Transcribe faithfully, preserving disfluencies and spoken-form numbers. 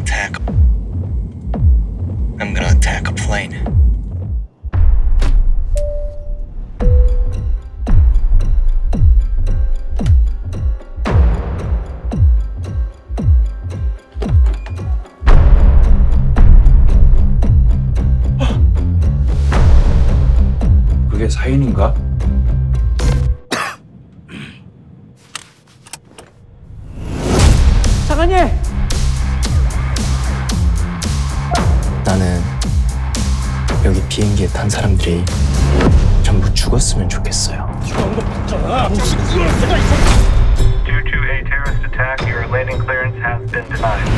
attack. I'm gonna attack a plane. 그게 사인인가? 장관님! 나는 여기 비행기에 탄 사람들이 전부 죽었으면 좋겠어요. Due to a terrorist attack, your landing clearance has been denied.